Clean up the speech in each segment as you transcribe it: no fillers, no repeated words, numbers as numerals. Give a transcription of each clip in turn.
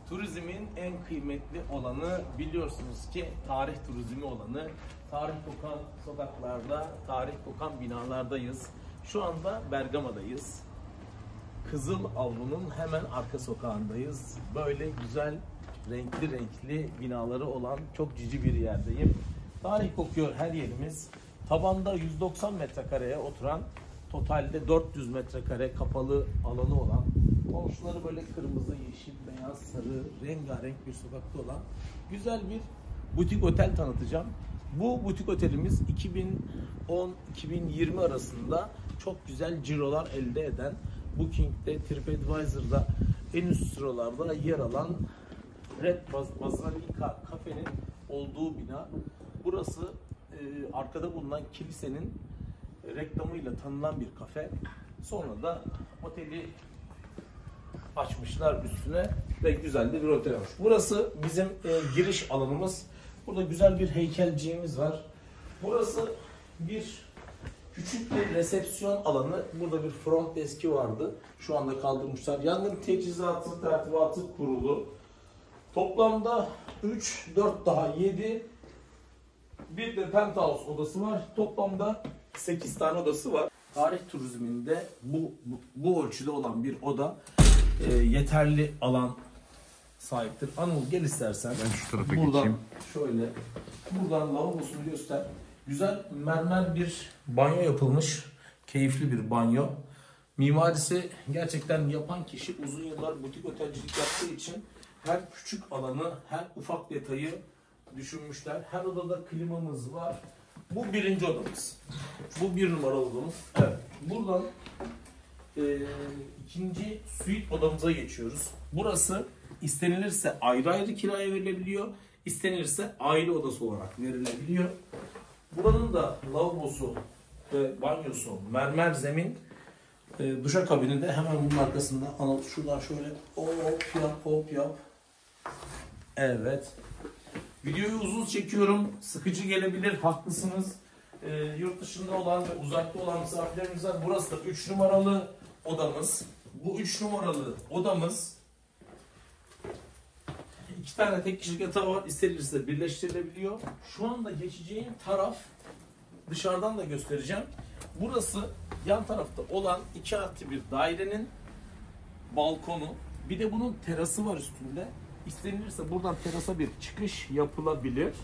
Turizmin en kıymetli olanı biliyorsunuz ki tarih turizmi olanı. Tarih kokan sokaklarda, tarih kokan binalardayız. Şu anda Bergama'dayız. Kızıl Avlu'nun hemen arka sokağındayız. Böyle güzel, renkli renkli binaları olan çok cici bir yerdeyim. Tarih kokuyor her yerimiz. Tabanda 190 metrekareye oturan, totalde 400 metrekare kapalı alanı olan, komşuları böyle kırmızı, yeşil, beyaz, sarı, rengarenk bir sokakta olan güzel bir butik otel tanıtacağım. Bu butik otelimiz 2010-2020 arasında çok güzel cirolar elde eden, Booking'de, TripAdvisor'da en üst sıralarda yer alan Red Bazilica kafenin olduğu bina. Burası arkada bulunan kilisenin reklamıyla tanınan bir kafe. Sonra da oteli açmışlar üstüne ve güzel de bir otel olmuş. Burası bizim giriş alanımız. Burada güzel bir heykelciğimiz var. Burası bir küçük bir resepsiyon alanı. Burada bir front deski vardı. Şu anda kaldırmışlar. Yangın teçhizatı, tertibatı kurulu. Toplamda 3, 4 daha 7. Bir de penthouse odası var. Toplamda 8 tane odası var. Tarih turizminde bu ölçüde olan bir oda yeterli alan sahiptir. Anıl gel istersen. Ben şu tarafa buradan geçeyim. şöyle. Buradan lavabosunu göster. Güzel mermer bir banyo yapılmış. Keyifli bir banyo. Mimarisi gerçekten yapan kişi uzun yıllar butik otelcilik yaptığı için her küçük alanı, her ufak detayı düşünmüşler. Her odada klimamız var. Bu birinci odamız. Bu bir numaralı odamız. Evet. Buradan ikinci suite odamıza geçiyoruz. Burası istenilirse ayrı ayrı kiraya verilebiliyor. İstenilirse aile odası olarak verilebiliyor. Buranın da lavabosu ve banyosu mermer zemin. Duşakabini de hemen bunun arkasında. Anıl şuradan şöyle hop yap hop yap. Evet. Videoyu uzun çekiyorum. Sıkıcı gelebilir. Haklısınız. Yurt dışında olan ve uzakta olan misafirlerimiz var. Burası da 3 numaralı odamız. Bu 3 numaralı odamız 2 tane tek kişilik yatağı var. İstenilirse birleştirilebiliyor. Şu anda geçeceğim taraf dışarıdan da göstereceğim. Burası yan tarafta olan 2+1 dairenin balkonu. Bir de bunun terası var üstünde. İstenilirse buradan terasa bir çıkış yapılabilir.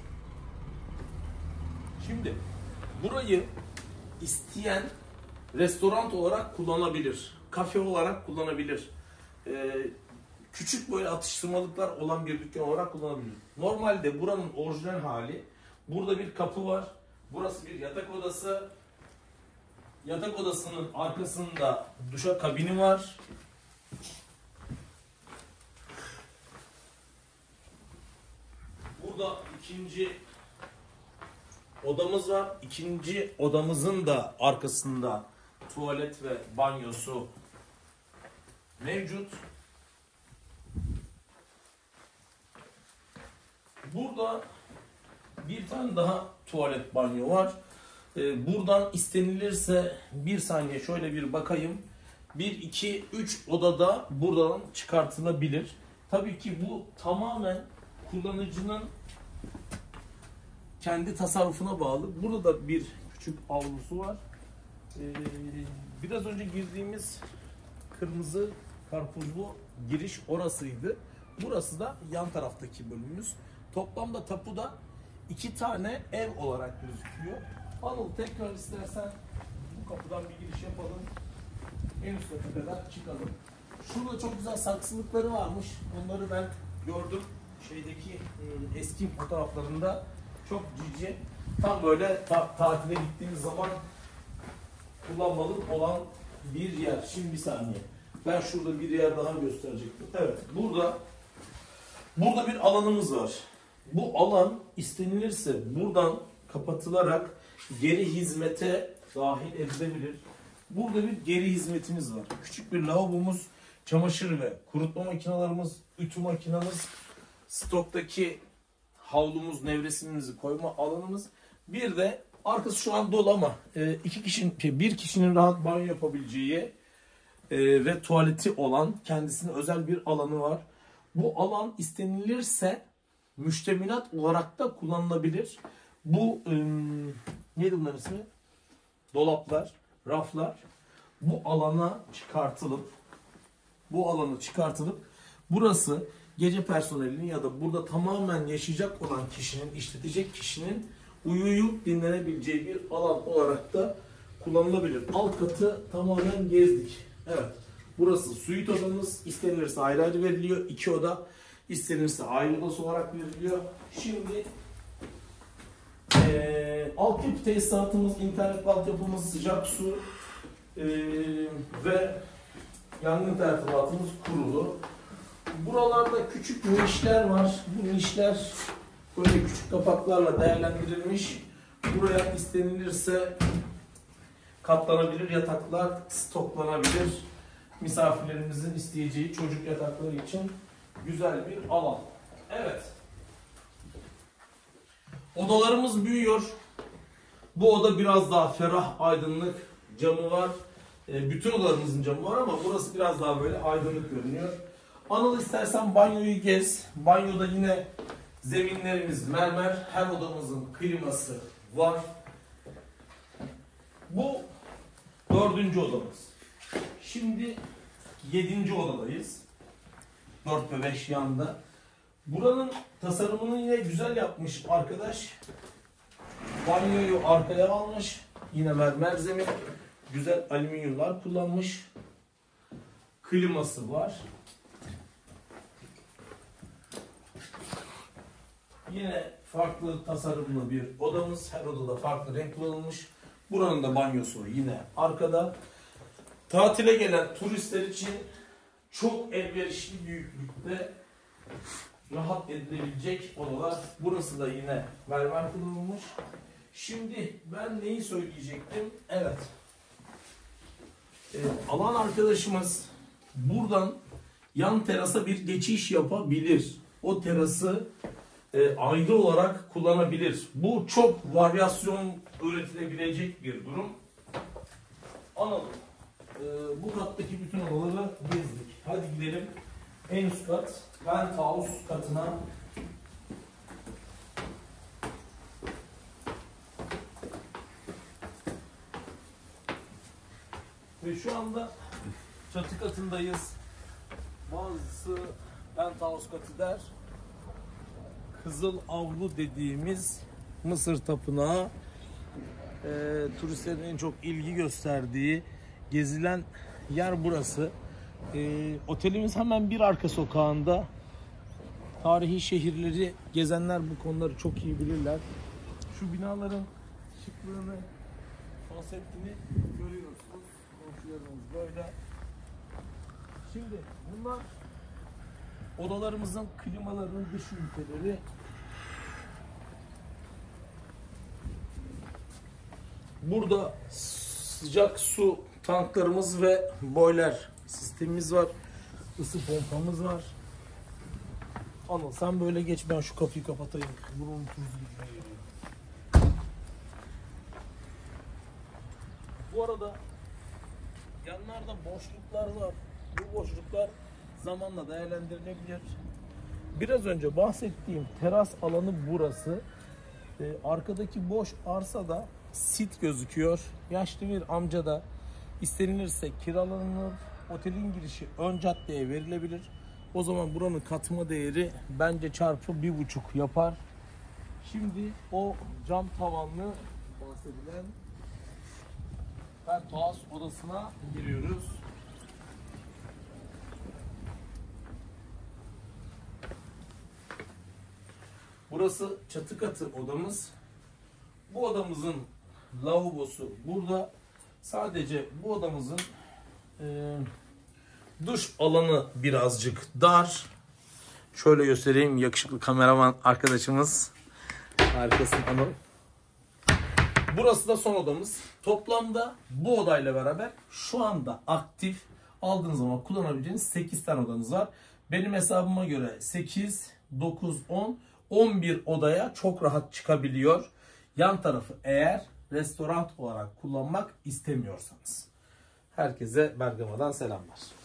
Şimdi burayı isteyen restoran olarak kullanabilir. Kafe olarak kullanabilir. Küçük böyle atıştırmalıklar olan bir dükkan olarak kullanabilir. Normalde buranın orijinal hali, burada bir kapı var. Burası bir yatak odası. Yatak odasının arkasında duşakabini var. Burada ikinci odamız var. İkinci odamızın da arkasında tuvalet ve banyosu mevcut. Burada bir tane daha tuvalet banyo var. Buradan istenilirse bir saniye şöyle bir bakayım. 1, 2, 3 odada buradan çıkartılabilir. Tabii ki bu tamamen kullanıcının kendi tasarrufuna bağlı. Burada da bir küçük avlusu var. Biraz önce girdiğimiz kırmızı karpuzlu giriş orasıydı. Burası da yan taraftaki bölümümüz. Toplamda tapuda 2 tane ev olarak gözüküyor. Anıl tekrar istersen bu kapıdan bir giriş yapalım. En üst kata kadar çıkalım. Şurada çok güzel saksılıkları varmış. Onları ben gördüm. Şeydeki eski fotoğraflarında çok cici. Tam böyle tatile gittiğimiz zaman kullanmalık olan bir yer. Şimdi bir saniye. Ben şurada bir yer daha gösterecektim. Evet. Burada bir alanımız var. Bu alan istenilirse buradan kapatılarak geri hizmete dahil edilebilir. Burada bir geri hizmetimiz var. Küçük bir lavabomuz, çamaşır ve kurutma makinalarımız, ütü makinamız, stoktaki havlumuz, nevresimimizi koyma alanımız. Bir de arkası şu an dolu ama bir kişinin rahat banyo yapabileceği ve tuvaleti olan kendisine özel bir alanı var. Bu alan istenilirse müştemilat olarak da kullanılabilir. Bu neydi bunların ismi? Dolaplar, raflar bu alana çıkartılıp burası gece personelinin ya da burada tamamen yaşayacak olan kişinin, işletecek kişinin uyuyup dinlenebileceği bir alan olarak da kullanılabilir. Alt katı tamamen gezdik. Evet. Burası suite odamız. İstenilirse ayrı ayrı veriliyor. 2 oda. İstenirse ayrı odası olarak veriliyor. Şimdi altyapı tesisatımız, internet altyapımız, sıcak su ve yangın tertibatımız kurulu. Buralarda küçük nişler var. Bu nişler böyle küçük kapaklarla değerlendirilmiş. Buraya istenilirse katlanabilir yataklar stoklanabilir. Misafirlerimizin isteyeceği çocuk yatakları için güzel bir alan. Evet. Odalarımız büyüyor. Bu oda biraz daha ferah, aydınlık. Camı var. Bütün odalarımızın camı var ama burası biraz daha böyle aydınlık görünüyor. Anıl, istersen banyoyu gez. Banyoda yine zeminlerimiz mermer. Her odamızın kliması var. Bu 4. odamız. Şimdi 7. odadayız. 4 ve 5 yanda. Buranın tasarımını yine güzel yapmış arkadaş. Banyoyu arkaya almış. Yine mermer zemin. Güzel alüminyumlar kullanmış. Kliması var. Yine farklı tasarımlı bir odamız. Her odada farklı renk kullanılmış. Buranın da banyosu yine arkada. Tatile gelen turistler için çok elverişli büyüklükte rahat edilebilecek odalar. Burası da yine mermer kullanılmış. Şimdi ben neyi söyleyecektim? Evet. Alan arkadaşımız buradan yan terasa bir geçiş yapabilir. O terası ayrı olarak kullanabilir. Bu çok varyasyon üretilebilecek bir durum. Anladım. Bu kattaki bütün odaları gezdik. Hadi gidelim en üst kat, penthouse katına. Ve şu anda çatı katındayız. Bazısı penthouse katı der. Kızıl Avlu dediğimiz Mısır Tapınağı, turistlerin en çok ilgi gösterdiği, gezilen yer burası. Otelimiz hemen bir arka sokağında. Tarihi şehirleri gezenler bu konuları çok iyi bilirler. Şu binaların şıklığını, konseptini görüyorsunuz. Komşularımız böyle. Şimdi bunlar odalarımızın klimalarının dış üniteleri. Burada sıcak su tanklarımız ve boiler sistemimiz var. Isı pompamız var. Anıl, sen böyle geç, ben şu kapıyı kapatayım. Bunun tuzu gitmeye geliyor. Bu arada yanlarda boşluklar var. Bu boşluklar zamanla değerlendirilebilir. Biraz önce bahsettiğim teras alanı burası. Arkadaki boş arsada sit gözüküyor. Yaşlı bir amca da istenilirse kiralanır. Otelin girişi ön caddeye verilebilir. O zaman buranın katma değeri bence çarpı 1,5 yapar. Şimdi o cam tavanlı bahsedilen penthouse odasına giriyoruz. Burası çatı katı odamız. Bu odamızın lavabosu burada. Sadece bu odamızın duş alanı birazcık dar. Şöyle göstereyim, yakışıklı kameraman arkadaşımız. Harikasın Anıl. Burası da son odamız. Toplamda bu odayla beraber şu anda aktif aldığınız zaman kullanabileceğiniz 8 tane odanız var. Benim hesabıma göre 8, 9, 10, 11 odaya çok rahat çıkabiliyor. Yan tarafı eğer restoran olarak kullanmak istemiyorsanız. Herkese Bergama'dan selamlar.